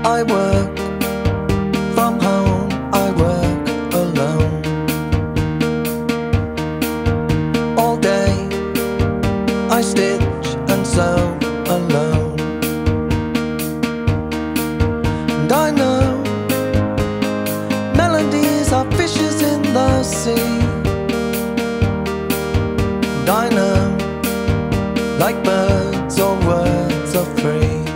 I work from home, I work alone. All day I stitch and sew alone. And I know melodies are fishes in the sea. And I know, like birds, all words are free.